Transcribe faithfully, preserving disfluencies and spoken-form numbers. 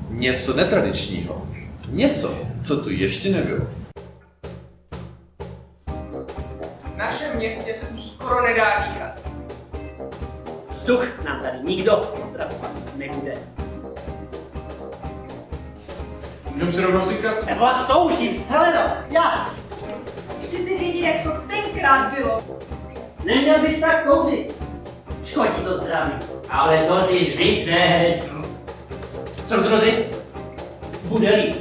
Něco netradičního. Něco, co tu ještě nebylo. V našem městě se tu skoro nedá dýchat. Vzduch nám tady nikdo otravovat nebude. Můžeme se rovnou týkat? Já vás toužím, Heleno, já! Chcete vědět, jak to tenkrát bylo? Neměl bys tak kouřit. Škodí to zdraví. Ale to si zvykne. Soudruzi, bude líp.